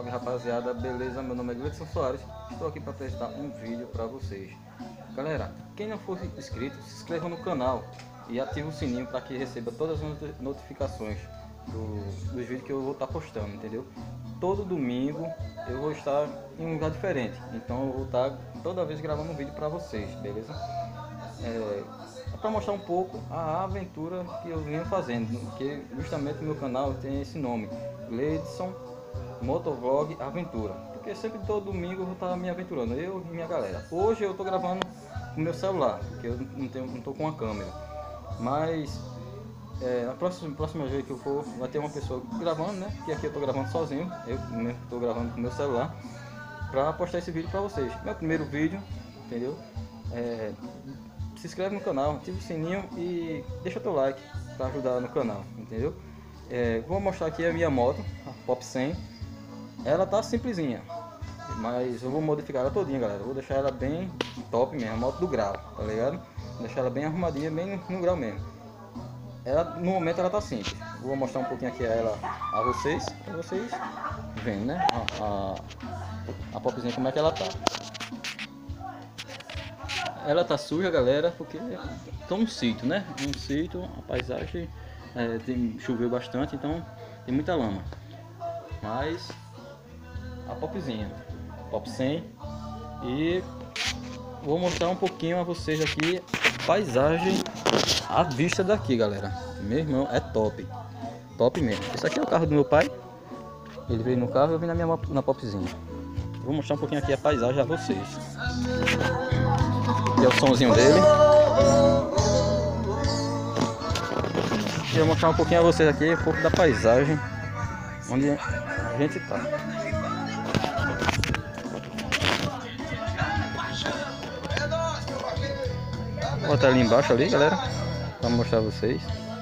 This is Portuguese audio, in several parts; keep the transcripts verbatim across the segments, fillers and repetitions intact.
salve rapaziada, beleza? Meu nome é Gleidson Soares, estou aqui para apresentar um vídeo para vocês. Galera, quem não for inscrito, se inscreva no canal e ative o sininho para que receba todas as notificações do, dos vídeos que eu vou estar postando, entendeu? Todo domingo eu vou estar em um lugar diferente, então eu vou estar toda vez gravando um vídeo para vocês, beleza? É, para mostrar um pouco a aventura que eu venho fazendo, porque justamente o meu canal tem esse nome, Gleidson Motovlog Aventura, porque sempre todo domingo eu vou estar me aventurando, eu e minha galera. Hoje eu estou gravando com meu celular, porque eu não tenho, não estou com uma câmera, mas é, na próxima, próxima vez que eu for, vai ter uma pessoa gravando, né? Que aqui eu estou gravando sozinho, eu mesmo estou gravando com meu celular, para postar esse vídeo para vocês. Meu primeiro vídeo, entendeu? É, se inscreve no canal, ativa o sininho e deixa teu like para ajudar no canal, entendeu? É, vou mostrar aqui a minha moto, a Pop cem. Ela tá simplesinha, mas eu vou modificar ela todinha, galera. Eu vou deixar ela bem top mesmo, a moto do grau, tá ligado? Vou deixar ela bem arrumadinha, bem no grau mesmo. Ela, no momento ela tá simples. Vou mostrar um pouquinho aqui ela a vocês, pra vocês verem, né? A, a, a Popzinha como é que ela tá. Ela tá suja, galera, porque tá um sítio, né? Um sítio, a paisagem é, tem, choveu bastante, então tem muita lama. Mas a Popzinha, Pop cem, e vou mostrar um pouquinho a vocês aqui a paisagem à vista daqui, galera. Meu irmão, é top, top mesmo. Esse aqui é o carro do meu pai, ele veio no carro e eu vim na minha na Popzinha. Vou mostrar um pouquinho aqui a paisagem a vocês. Aqui é o somzinho dele. E eu vou mostrar um pouquinho a vocês aqui um pouco da paisagem onde a gente tá. Vou botar ali embaixo ali, galera, para mostrar a vocês.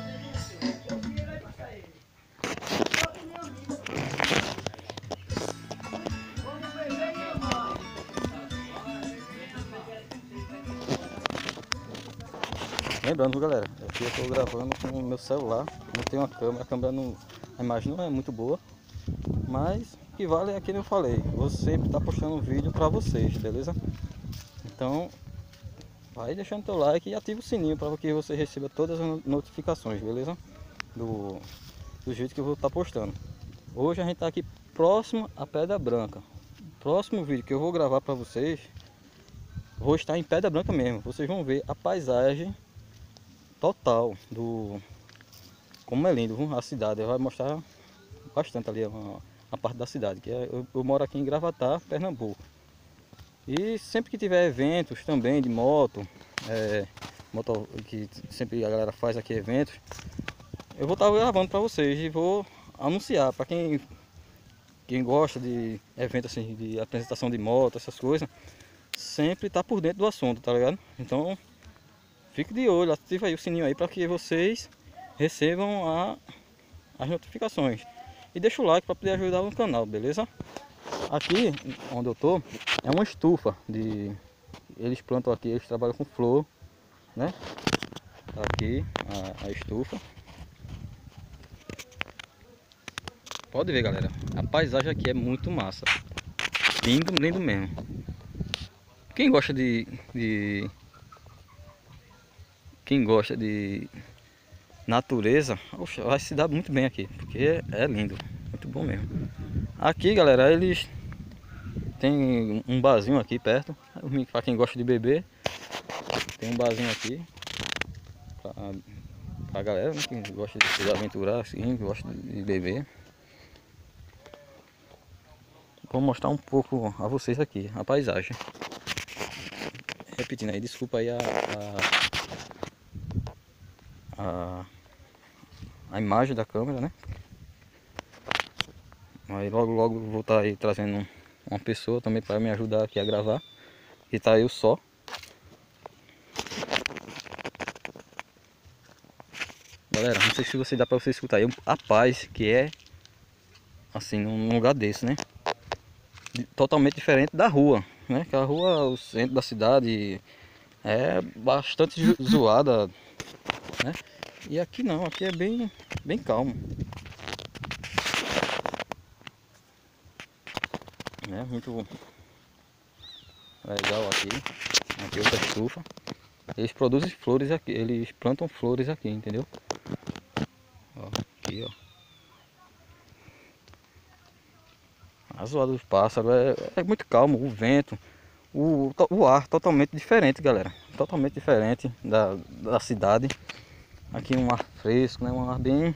Lembrando, galera, aqui eu estou gravando com o meu celular, não tenho uma câmera, a câmera não, a imagem não é muito boa, mas o que vale é aquilo que eu falei, vou sempre estar postando um vídeo para vocês, beleza? Então, vai deixando teu like e ativa o sininho para que você receba todas as notificações, beleza? Do, do vídeo que eu vou estar postando. Hoje a gente está aqui próximo à Pedra Branca. Próximo vídeo que eu vou gravar para vocês, vou estar em Pedra Branca mesmo. Vocês vão ver a paisagem total do como é lindo, viu? A cidade. Vai mostrar bastante ali a, a parte da cidade, que é, eu, eu moro aqui em Gravatá, Pernambuco. E sempre que tiver eventos também de moto, é, moto que sempre a galera faz aqui eventos, eu vou estar gravando para vocês e vou anunciar para quem quem gosta de evento assim, de apresentação de moto, essas coisas, sempre tá por dentro do assunto, tá ligado? Então fique de olho, ative aí o sininho aí para que vocês recebam a, as notificações e deixa o like para poder ajudar no canal, beleza? Aqui onde eu tô é uma estufa de eles plantam aqui, eles trabalham com flor, né? Aqui a, a estufa. Pode ver, galera, a paisagem aqui é muito massa, lindo, lindo mesmo. Quem gosta de, de quem gosta de natureza, oxa, vai se dar muito bem aqui, porque é lindo, muito bom mesmo. Aqui, galera, eles tem um barzinho aqui perto, para quem gosta de beber, tem um barzinho aqui para a galera, né, que gosta de se aventurar assim, que gosta de beber. Vou mostrar um pouco a vocês aqui a paisagem. Repetindo aí, desculpa aí a, a, a, a imagem da câmera, né? Aí logo logo vou estar aí trazendo uma pessoa também para me ajudar aqui a gravar. E tá eu só. Galera, não sei se você dá para você escutar aí a paz que é assim num lugar desse, né? Totalmente diferente da rua, né? Que a rua, o centro da cidade é bastante zoada, né? E aqui não, aqui é bem, bem calmo. né? Muito legal aqui. Aqui outra estufa. Eles produzem flores aqui, eles plantam flores aqui, entendeu? Ó, aqui, ó. A zoada dos pássaros é, é muito calmo, o vento, o, o ar totalmente diferente, galera. Totalmente diferente da, da cidade. Aqui um ar fresco, né? Um ar bem,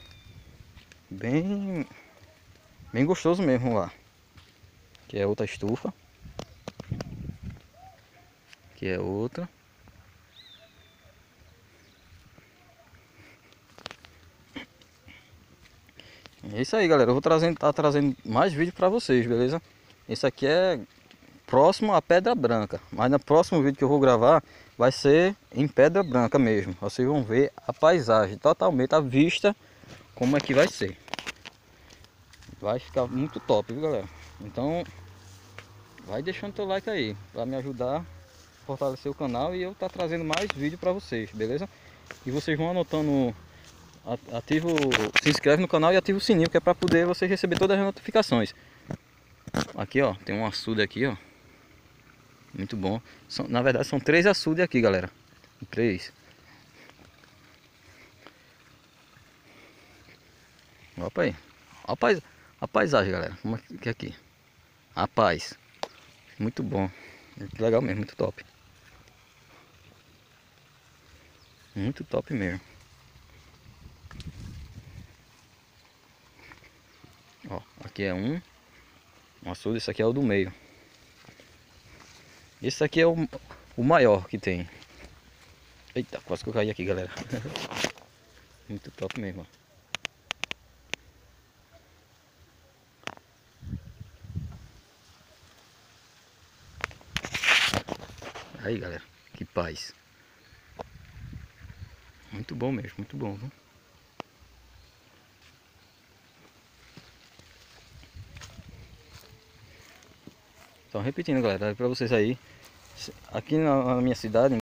bem, bem gostoso mesmo lá. Que é outra estufa. Que é outra. É isso aí, galera. Eu vou trazendo, tá trazendo mais vídeo para vocês, beleza? Esse aqui é próximo à Pedra Branca, mas no próximo vídeo que eu vou gravar vai ser em Pedra Branca mesmo. Vocês vão ver a paisagem totalmente, a vista, como é que vai ser. Vai ficar muito top, viu, galera? Então, vai deixando teu like aí para me ajudar a fortalecer o canal e eu tá trazendo mais vídeo para vocês, beleza? E vocês vão anotando, ativa, se inscreve no canal e ativa o sininho, que é para poder vocês receber todas as notificações. Aqui, ó, tem um açude aqui, ó. Muito bom. São, na verdade são três açudes aqui, galera. Três. Opa aí. Olha a, pais... a paisagem, galera. Como é que é aqui? A paz. Muito bom. Muito legal mesmo, muito top. Muito top mesmo. Ó, aqui é um. Um açude, esse aqui é o do meio. Esse aqui é o, o maior que tem. Eita, quase que eu caí aqui, galera. Muito top mesmo, ó. Aí, galera, que paz. Muito bom mesmo, muito bom, viu? Então, repetindo, galera, para vocês aí, aqui na, na minha cidade,